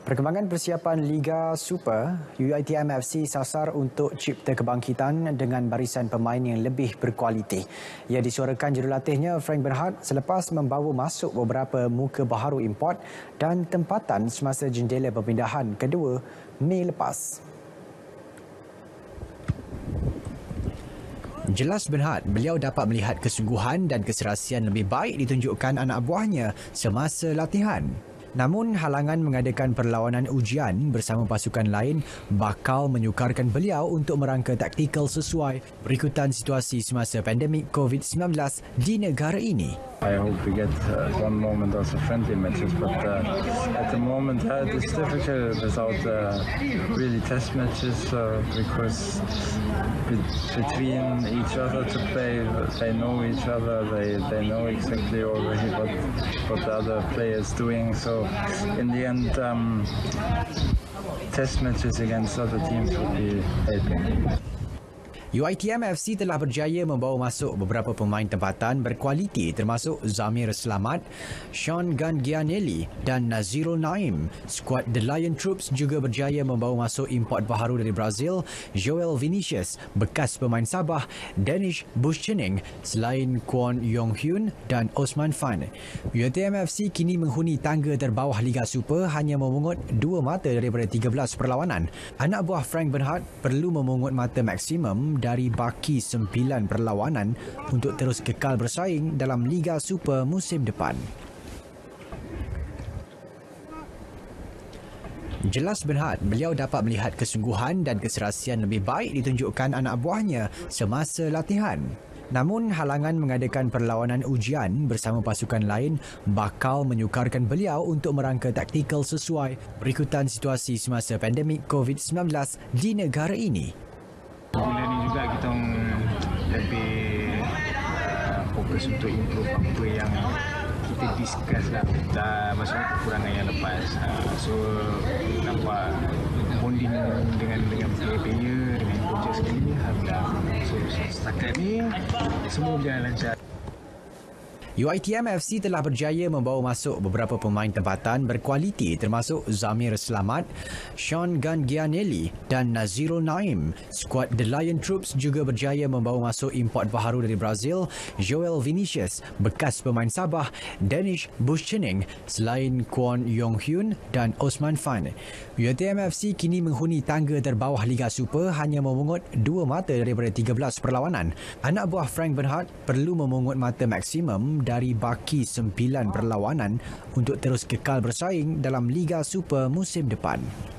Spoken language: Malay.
Perkembangan persiapan Liga Super, UiTM FC sasar untuk cipta kebangkitan dengan barisan pemain yang lebih berkualiti. Ia disuarakan jurulatihnya Frank Bernhard selepas membawa masuk beberapa muka baharu import dan tempatan semasa jendela perpindahan kedua Mei lepas. Jelas Bernhard, beliau dapat melihat kesungguhan dan keserasian lebih baik ditunjukkan anak buahnya semasa latihan. Namun, halangan mengadakan perlawanan ujian bersama pasukan lain bakal menyukarkan beliau untuk merangka taktikal sesuai berikutan situasi semasa pandemik COVID-19 di negara ini. I hope we get one moment also friendly matches, but at the moment it's difficult without really test matches because between each other to play, they know each other, they know exactly already what the other player is doing. So in the end, test matches against other teams would be helping. UiTM FC telah berjaya membawa masuk beberapa pemain tempatan berkualiti termasuk Zamir Selamat, Sean Gangianelli dan Nazirul Naim. Skuad The Lion Troops juga berjaya membawa masuk import baharu dari Brazil, Joel Vinicius, bekas pemain Sabah, Danish Buschening, selain Kwon Yong Hyun dan Osman Fan. UiTM FC kini menghuni tangga terbawah Liga Super hanya memungut 2 mata daripada 13 perlawanan. Anak buah Frank Bernhard perlu memungut mata maksimum dari baki 9 perlawanan untuk terus kekal bersaing dalam Liga Super musim depan. Jelas Bernhard, beliau dapat melihat kesungguhan dan keserasian lebih baik ditunjukkan anak buahnya semasa latihan. Namun, halangan mengadakan perlawanan ujian bersama pasukan lain bakal menyukarkan beliau untuk merangka taktikal sesuai berikutan situasi semasa pandemik COVID-19 di negara ini. Bila ni juga kita lebih fokus untuk improve apa yang kita discuss lah maksudnya kekurangan yang lepas. So nampak bonding dengan player-player, dengan coaches sendiri, alhamdulillah. So setakat ni semua berjalan lancar. UiTM FC telah berjaya membawa masuk beberapa pemain tempatan berkualiti termasuk Zamir Selamat, Sean Gangianelli dan Nazirul Naim. Skuad The Lion Troops juga berjaya membawa masuk import baharu dari Brazil, Joel Vinicius, bekas pemain Sabah, Danish Buschening, selain Kwon Yong Hyun dan Osman Fan. UiTM FC kini menghuni tangga terbawah Liga Super hanya memungut 2 mata daripada 13 perlawanan. Anak buah Frank Bernhard perlu memungut mata maksimum dari baki 9 perlawanan untuk terus kekal bersaing dalam Liga Super musim depan.